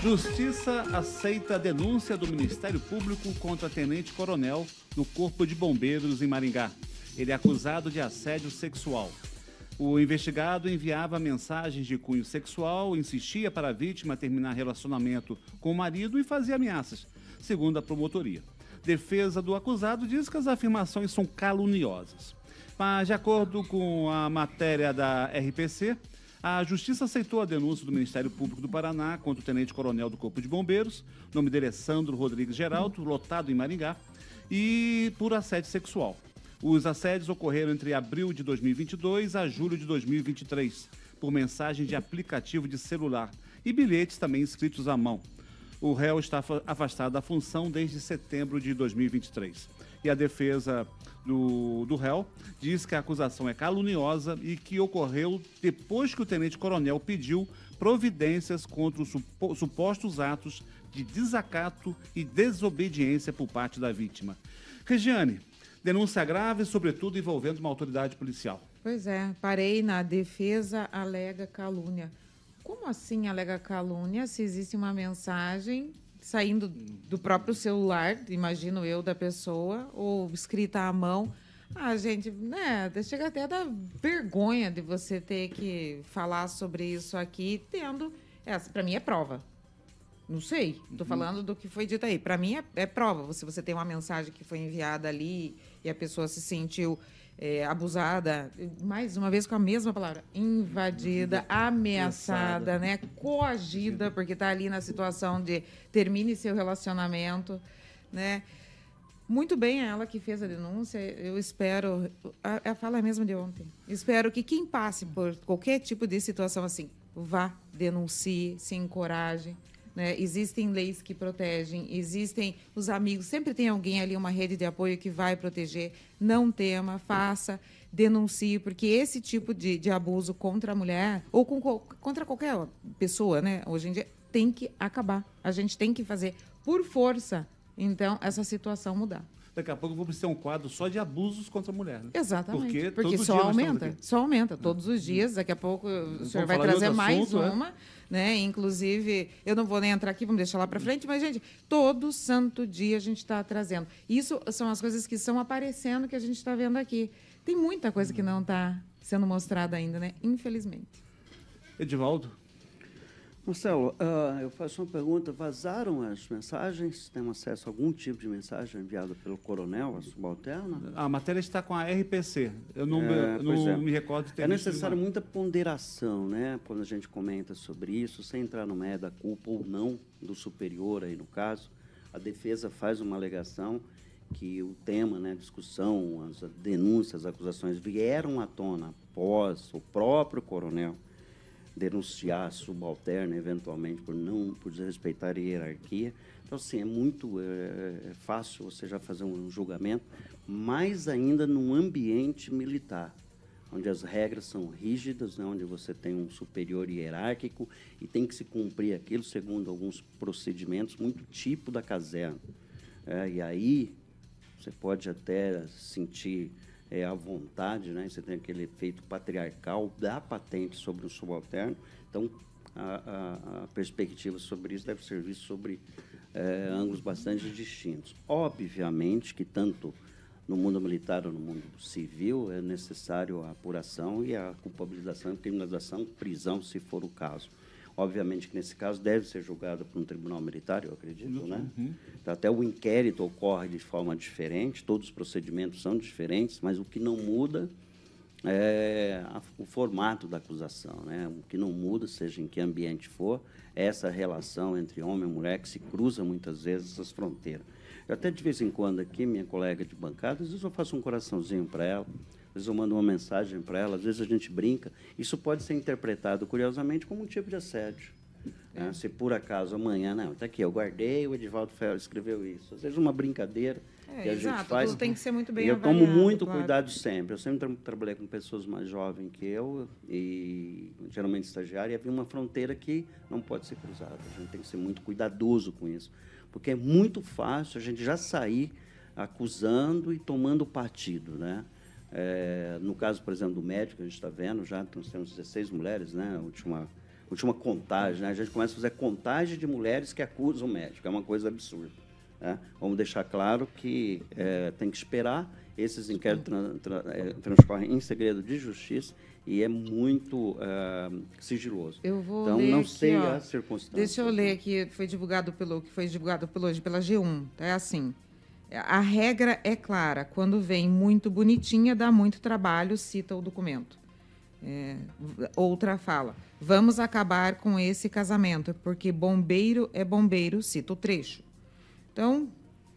Justiça aceita a denúncia do Ministério Público contra tenente-coronel no Corpo de Bombeiros em Maringá. Ele é acusado de assédio sexual. O investigado enviava mensagens de cunho sexual, insistia para a vítima terminar relacionamento com o marido e fazia ameaças, segundo a promotoria. Defesa do acusado diz que as afirmações são caluniosas. Mas, de acordo com a matéria da RPC, a Justiça aceitou a denúncia do Ministério Público do Paraná contra o tenente-coronel do Corpo de Bombeiros, o nome dele é Sandro Rodrigues Geraldo, lotado em Maringá, e por assédio sexual. Os assédios ocorreram entre abril de 2022 a julho de 2023, por mensagem de aplicativo de celular e bilhetes também escritos à mão. O réu está afastado da função desde setembro de 2023. E a defesa do réu diz que a acusação é caluniosa e que ocorreu depois que o tenente-coronel pediu providências contra os supostos atos de desacato e desobediência por parte da vítima. Regiane, denúncia grave, sobretudo envolvendo uma autoridade policial. Pois é, parei na defesa alega calúnia. Como assim alega calúnia se existe uma mensagem saindo do próprio celular, imagino eu, da pessoa, ou escrita à mão? Ah, gente, né, chega até a dar vergonha de você ter que falar sobre isso aqui, tendo... Essa, para mim, é prova. Não sei, estou falando do que foi dito aí. Para mim, é prova. Se você tem uma mensagem que foi enviada ali e a pessoa se sentiu abusada, mais uma vez com a mesma palavra, invadida, ameaçada, né, coagida, porque está ali na situação de termine seu relacionamento, né? Muito bem ela que fez a denúncia, eu espero, a fala é a mesma de ontem, espero que quem passe por qualquer tipo de situação assim, vá, denuncie, se encoraje, né? Existem leis que protegem, existem os amigos, sempre tem alguém ali, uma rede de apoio que vai proteger. Não tema, faça, denuncie, porque esse tipo de abuso contra a mulher, ou contra qualquer pessoa, né, hoje em dia, tem que acabar. A gente tem que fazer, por força, então, essa situação mudar. Daqui a pouco vamos ter um quadro só de abusos contra a mulher. Né? Exatamente. Porque só aumenta todos os dias. Daqui a pouco o senhor vai trazer mais uma. Né? Inclusive, eu não vou nem entrar aqui, vamos deixar lá para frente, mas, gente, todo santo dia a gente está trazendo. Isso são as coisas que estão aparecendo, que a gente está vendo aqui. Tem muita coisa que não está sendo mostrada ainda, né? Infelizmente. Edivaldo? Marcelo, eu faço uma pergunta. Vazaram as mensagens? Tem acesso a algum tipo de mensagem enviada pelo coronel, a subalterna? A matéria está com a RPC. Eu não, me recordo de ter É necessário muita ponderação, né, quando a gente comenta sobre isso, sem entrar no mérito da culpa ou não do superior, aí no caso. A defesa faz uma alegação que o tema, né, discussão, as denúncias, as acusações vieram à tona após o próprio coronel denunciar a subalterna, eventualmente, por desrespeitar a hierarquia. Então, assim, é muito fácil você já fazer um julgamento, mais ainda num ambiente militar, onde as regras são rígidas, né, onde você tem um superior hierárquico e tem que se cumprir aquilo segundo alguns procedimentos muito tipo da caserna. E aí você pode até sentir à vontade, né? Você tem aquele efeito patriarcal da patente sobre o subalterno. Então, a perspectiva sobre isso deve ser vista sobre ângulos bastante distintos. Obviamente que tanto no mundo militar ou no mundo civil é necessário a apuração e a culpabilização, criminalização, prisão, se for o caso. Obviamente que, nesse caso, deve ser julgado por um tribunal militar, eu acredito, né? Então, até o inquérito ocorre de forma diferente, todos os procedimentos são diferentes, mas o que não muda é o formato da acusação, né? O que não muda, seja em que ambiente for, é essa relação entre homem e mulher que se cruza, muitas vezes, essas fronteiras. Eu até, de vez em quando, aqui, minha colega de bancada, às vezes eu faço um coraçãozinho para ela, às vezes eu mando uma mensagem para ela, às vezes a gente brinca. Isso pode ser interpretado, curiosamente, como um tipo de assédio. Né? Se, por acaso, amanhã... Não, está aqui, eu guardei, o Edivaldo Ferro escreveu isso. Às vezes, uma brincadeira que a gente faz. Tudo tem que ser muito bem avaliado. Eu tomo muito cuidado claro. sempre. Eu sempre trabalhei com pessoas mais jovens que eu, e geralmente estagiário, e havia uma fronteira que não pode ser cruzada. A gente tem que ser muito cuidadoso com isso, porque é muito fácil a gente já sair acusando e tomando partido, né? No caso, por exemplo, do médico, a gente está vendo já, nós temos 16 mulheres, né? A última última contagem, né? A gente começa a fazer contagem de mulheres que acusam o médico, é uma coisa absurda. Né? Vamos deixar claro que tem que esperar, esses inquéritos transcorrem em segredo de justiça e é muito sigiloso. Eu vou então, ler não aqui, sei as circunstâncias. Deixa eu ler aqui, que foi divulgado hoje pela G1. É assim, a regra é clara, quando vem muito bonitinha, dá muito trabalho, cita o documento. Outra fala, vamos acabar com esse casamento, porque bombeiro é bombeiro, cita o trecho. Então,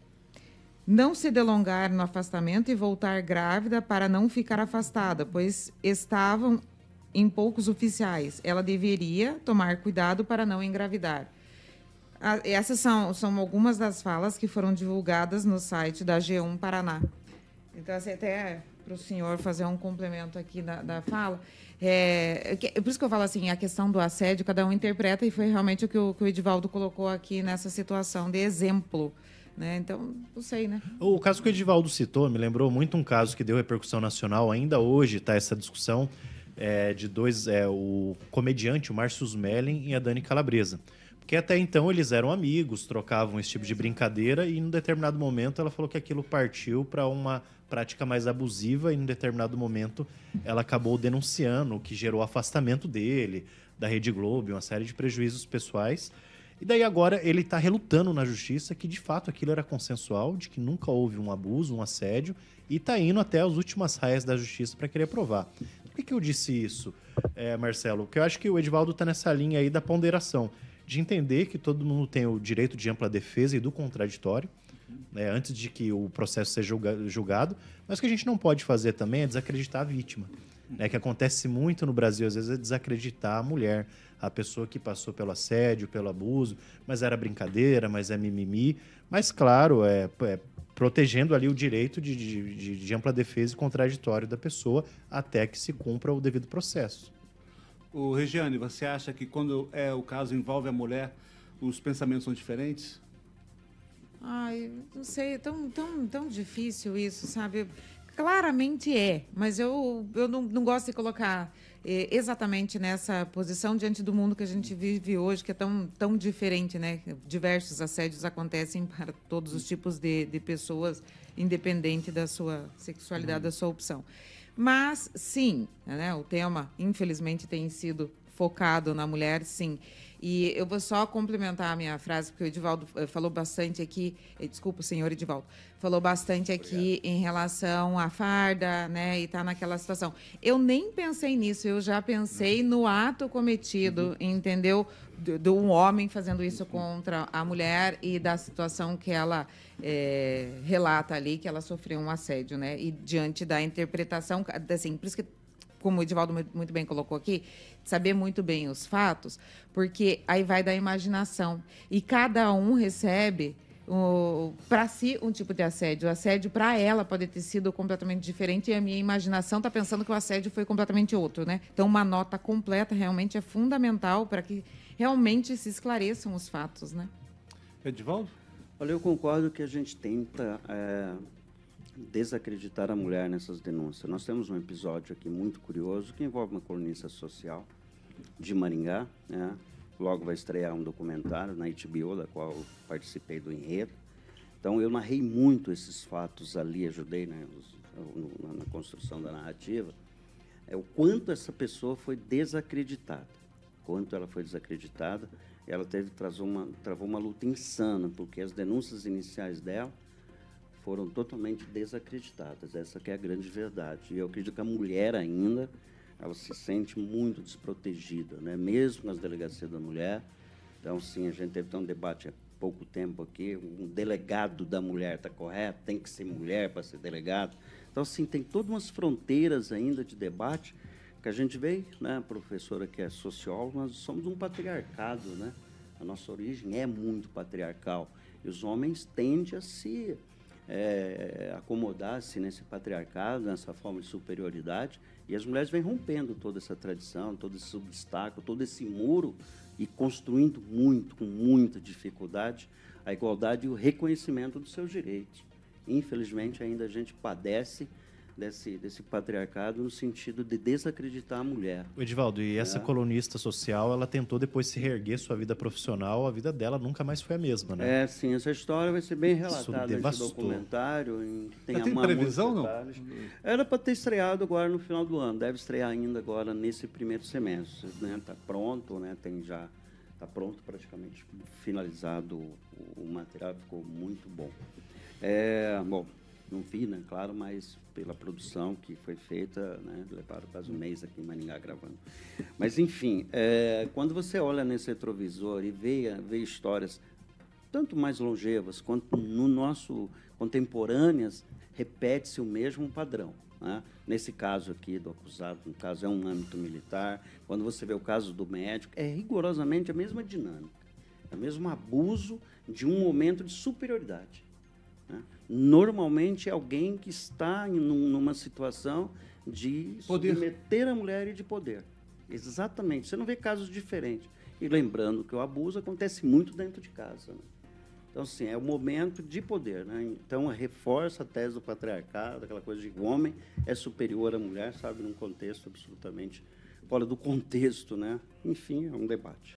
não se delongar no afastamento e voltar grávida para não ficar afastada, pois estavam em poucos oficiais. Ela deveria tomar cuidado para não engravidar. Essas são algumas das falas que foram divulgadas no site da G1 Paraná. Então, assim, até para o senhor fazer um complemento aqui da fala, por isso que eu falo assim, a questão do assédio, cada um interpreta, e foi realmente o que o Edivaldo colocou aqui nessa situação de exemplo. Né? Então, não sei, né? O caso que o Edivaldo citou me lembrou muito um caso que deu repercussão nacional. Ainda hoje está essa discussão de dois, o comediante, o Márcio Smelling e a Dani Calabresa. Porque até então eles eram amigos, trocavam esse tipo de brincadeira e, em um determinado momento, ela falou que aquilo partiu para uma prática mais abusiva e, em um determinado momento, ela acabou denunciando, o que gerou afastamento dele, da Rede Globo, uma série de prejuízos pessoais. E daí agora ele está relutando na justiça que, de fato, aquilo era consensual, de que nunca houve um abuso, um assédio, e está indo até as últimas raias da justiça para querer provar. Por que eu disse isso, Marcelo? Porque eu acho que o Edivaldo está nessa linha aí da ponderação, de entender que todo mundo tem o direito de ampla defesa e do contraditório, né, antes de que o processo seja julgado, mas o que a gente não pode fazer também é desacreditar a vítima. Né, que acontece muito no Brasil, às vezes, é desacreditar a mulher, a pessoa que passou pelo assédio, pelo abuso, mas era brincadeira, mas é mimimi. Mas, claro, protegendo ali o direito de ampla defesa e contraditório da pessoa até que se cumpra o devido processo. O Regiane, você acha que quando o caso envolve a mulher, os pensamentos são diferentes? Ai, não sei, é tão difícil isso, sabe? Claramente mas eu não gosto de colocar exatamente nessa posição diante do mundo que a gente vive hoje, que é tão diferente, né? Diversos assédios acontecem para todos os tipos de pessoas, independente da sua sexualidade, da sua opção. Mas, sim, né, o tema, infelizmente, tem sido focado na mulher, sim. E eu vou só complementar a minha frase, porque o Edivaldo falou bastante aqui, desculpa, o senhor Edivaldo, falou bastante aqui em relação à farda, né, e tá naquela situação. Eu nem pensei nisso, eu já pensei no ato cometido, entendeu? De um homem fazendo isso contra a mulher e da situação que ela relata ali, que ela sofreu um assédio, né? E diante da interpretação, assim, por isso que, como o Edivaldo muito bem colocou aqui, saber muito bem os fatos, porque aí vai da imaginação. E cada um recebe, para si, um tipo de assédio. O assédio, para ela, pode ter sido completamente diferente e a minha imaginação está pensando que o assédio foi completamente outro, né? Então, uma nota completa realmente é fundamental para que realmente se esclareçam os fatos, né? Edivaldo? Olha, eu concordo que a gente tenta desacreditar a mulher nessas denúncias. Nós temos um episódio aqui muito curioso que envolve uma colunista social de Maringá, né? Logo vai estrear um documentário na HBO, da qual eu participei do enredo. Então, eu narrei muito esses fatos ali, ajudei, né, na construção da narrativa, o quanto essa pessoa foi desacreditada. Quanto ela foi desacreditada, ela travou uma luta insana, porque as denúncias iniciais dela foram totalmente desacreditadas. Essa que é a grande verdade. E eu acredito que a mulher ainda, ela se sente muito desprotegida, né? Mesmo nas delegacias da mulher. Então, sim, a gente teve um debate há pouco tempo aqui, um delegado da mulher, está correto? Tem que ser mulher para ser delegado? Então, assim, tem todas umas fronteiras ainda de debate que a gente vê, né? A professora que é socióloga, nós somos um patriarcado, né? A nossa origem é muito patriarcal. E os homens tendem a se acomodar-se nesse patriarcado, nessa forma de superioridade, e as mulheres vêm rompendo toda essa tradição, todo esse obstáculo, todo esse muro, e construindo com muita dificuldade, a igualdade e o reconhecimento dos seus direitos. Infelizmente, ainda a gente padece desse patriarcado no sentido de desacreditar a mulher. Edivaldo, e essa colunista social, ela tentou depois se reerguer sua vida profissional, a vida dela nunca mais foi a mesma, né? Sim, essa história vai ser bem relatada nesse devastou. documentário. Já tem previsão, não? Era para ter estreado agora no final do ano, deve estrear ainda agora nesse primeiro semestre, né? Está pronto, né? Está pronto, praticamente finalizado o material, ficou muito bom. Bom, não vi, né, claro, mas pela produção que foi feita, né, levaram quase um mês aqui em Maringá gravando. Mas, enfim, quando você olha nesse retrovisor e vê histórias tanto mais longevas quanto no nosso contemporâneas, repete-se o mesmo padrão. Né? Nesse caso aqui do acusado, no caso é um âmbito militar, quando você vê o caso do médico, é rigorosamente a mesma dinâmica, é o mesmo abuso de um momento de superioridade. Né? Normalmente é alguém que está numa situação de submeter a mulher e de poder. Exatamente. Você não vê casos diferentes. E lembrando que o abuso acontece muito dentro de casa. Né? Então, assim, é o momento de poder. Né? Então, reforça a tese do patriarcado, aquela coisa de que o homem é superior à mulher, sabe, num contexto absolutamente fora do contexto. Né? Enfim, é um debate.